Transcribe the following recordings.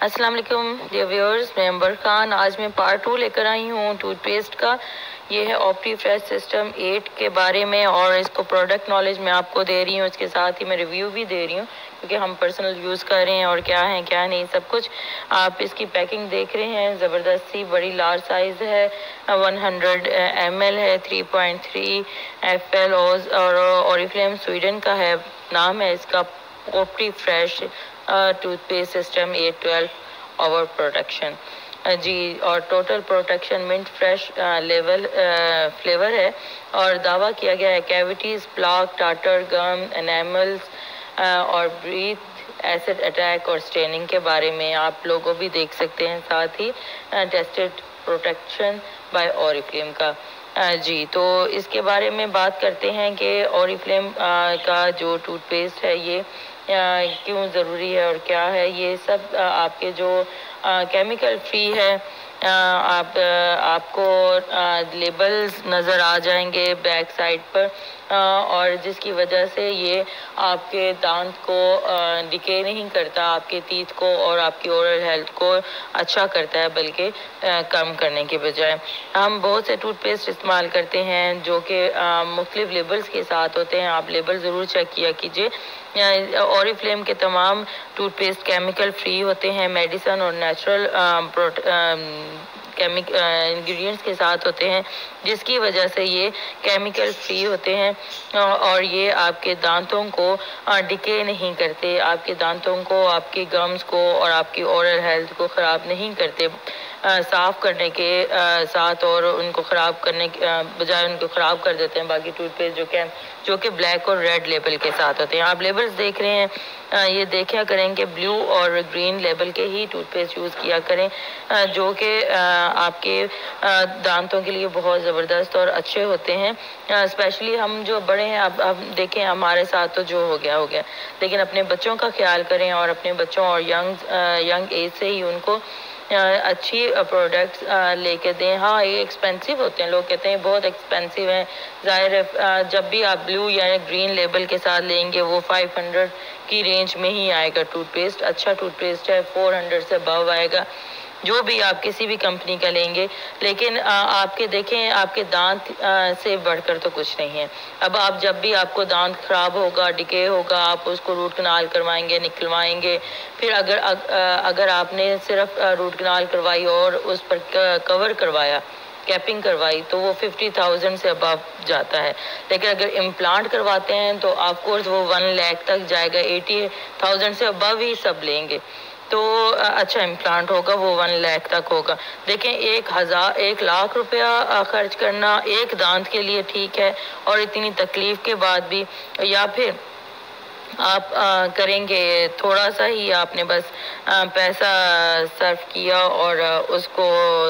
अस्सलाम वालेकुम dear viewers, मैं अंबर खान। आज मैं पार्ट 2 लेकर आई हूँ टूथपेस्ट का। ये है ऑप्टी फ्रेश सिस्टम 8 के बारे में और इसको प्रोडक्ट नॉलेज मैं आपको दे रही हूँ। इसके साथ ही मैं रिव्यू भी दे रही हूँ क्योंकि हम पर्सनल यूज़ कर रहे हैं और क्या है क्या नहीं सब कुछ। आप इसकी पैकिंग देख रहे हैं, ज़बरदस्त सी बड़ी लार्ज साइज़ है, 100 ml है, 3.3 FL और ओरिफ्लेम स्वीडन का है। नाम है इसका Optifresh toothpaste system 812 hour protection जी। और total protection mint fresh level flavour है और दावा किया गया है cavities, plaque, tartar, gum, enamels और ब्रीथ एसिड अटैक और स्टेनिंग के बारे में आप लोगों भी देख सकते हैं। साथ ही टेस्टेड प्रोटेक्शन बाय ओरिफ्लेम का जी। तो इसके बारे में बात करते हैं कि ओरिफ्लेम का जो टूथपेस्ट है ये क्यों ज़रूरी है और क्या है। ये सब आपके जो केमिकल फ्री है, आपको लेबल्स नज़र आ जाएंगे बैक साइड पर और जिसकी वजह से ये आपके दांत को डिके नहीं करता, आपके टीथ को और आपकी ओरल हेल्थ को अच्छा करता है बल्कि कम करने के बजाय। हम बहुत से टूथपेस्ट इस्तेमाल करते हैं जो कि मुख्तलिफ लेबल्स के साथ होते हैं। आप लेबल ज़रूर चेक किया कीजिए। ओरिफ्लेम के तमाम टूथपेस्ट केमिकल फ्री होते हैं, मेडिसिन और नेचुरल इंग्रेडिएंट्स के साथ होते हैं जिसकी वजह से ये केमिकल फ्री होते हैं और ये आपके दांतों को डिके नहीं करते, आपके दांतों को, आपके गम्स को और आपकी ओरल हेल्थ को ख़राब नहीं करते। साफ़ करने के साथ और उनको ख़राब करने के बजाय उनको ख़राब कर देते हैं बाकी टूथपेस्ट जो कि ब्लैक और रेड लेबल के साथ होते हैं। आप लेबल्स देख रहे हैं, ये देखा करें कि ब्लू और ग्रीन लेबल के ही टूथपेस्ट यूज़ किया करें जो कि आपके दांतों के लिए बहुत ज़बरदस्त और अच्छे होते हैं। स्पेशली हम जो बड़े हैं, अब देखें हमारे साथ तो जो हो गया, लेकिन अपने बच्चों का ख्याल करें और अपने बच्चों और यंग एज से ही उनको अच्छी प्रोडक्ट्स लेके दें। हाँ, ये एक्सपेंसिव होते हैं, लोग कहते हैं बहुत एक्सपेंसिव हैं। ज़ाहिर है जब भी आप ब्लू या ग्रीन लेबल के साथ लेंगे वो 500 की रेंज में ही आएगा टूथपेस्ट। अच्छा टूथपेस्ट है 400 से अबव आएगा जो भी आप किसी भी कंपनी का लेंगे। लेकिन आपके देखें आपके दांत से बढ़कर तो कुछ नहीं है। अब आप जब भी आपको दांत ख़राब होगा, डिके होगा, आप उसको रूट कनाल करवाएंगे, निकलवाएंगे। फिर अगर आपने सिर्फ रूट कनाल करवाई और उस पर कवर करवाया, कैपिंग करवाई, तो वो 50,000 से अबव जाता है। लेकिन अगर इम्प्लांट करवाते हैं तो ऑफकोर्स वो 1 लाख तक जाएगा, 80,000 से अबव ही सब लेंगे तो अच्छा इम्प्लांट होगा, वो 1 लाख तक होगा। देखें 1 लाख रुपया खर्च करना एक दांत के लिए ठीक है और इतनी तकलीफ के बाद भी, या फिर आप करेंगे थोड़ा सा ही, आपने बस पैसा सर्व किया और उसको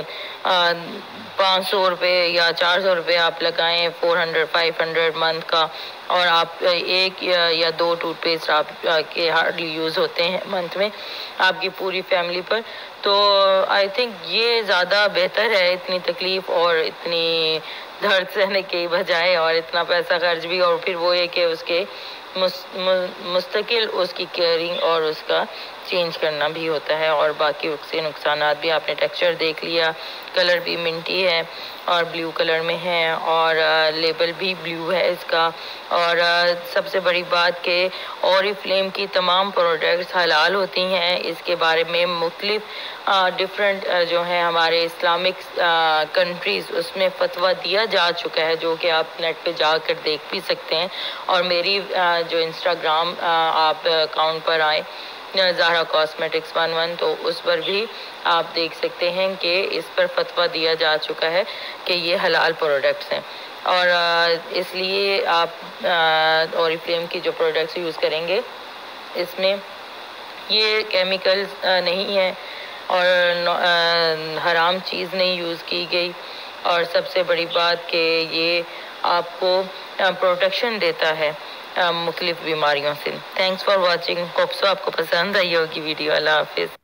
500 रुपये या 400 रुपये आप लगाएं 400-500 मंथ का, और आप एक या 2 टूथपेस्ट आप के हार्डली यूज़ होते हैं मंथ में आपकी पूरी फैमिली पर। तो आई थिंक ये ज़्यादा बेहतर है इतनी तकलीफ़ और इतनी दर्द सहने के बजाय और इतना पैसा खर्च भी, और फिर वो है कि उसके मुस्तकिल उसकी केयरिंग और उसका चेंज करना भी होता है और बाकी उससे नुकसानात भी। आपने टेक्सचर देख लिया, कलर भी मिंटी है और ब्लू कलर में है और लेबल भी ब्लू है इसका। और सबसे बड़ी बात कि ओरिफ्लेम की तमाम प्रोडक्ट्स हलाल होती हैं। इसके बारे में मुख्तलिफ डिफरेंट जो है हमारे इस्लामिक कंट्रीज़ उसमें फतवा दिया जा चुका है जो कि आप नेट पे जाकर देख भी सकते हैं। और मेरी जो इंस्टाग्राम आप अकाउंट पर आए ज़ाहरा कॉस्मेटिक्स 11, तो उस पर भी आप देख सकते हैं कि इस पर फतवा दिया जा चुका है कि ये हलाल प्रोडक्ट्स हैं और इसलिए आप ओरिफ्लेम की जो प्रोडक्ट्स यूज़ करेंगे इसमें ये केमिकल्स नहीं है और हराम चीज़ नहीं यूज़ की गई। और सबसे बड़ी बात कि ये आपको प्रोटेक्शन देता है मुख्तलिफ बीमारियों से। Thanks for watching. Hope so आपको पसंद आई होगी वीडियो। अल्लाह हाफिज़।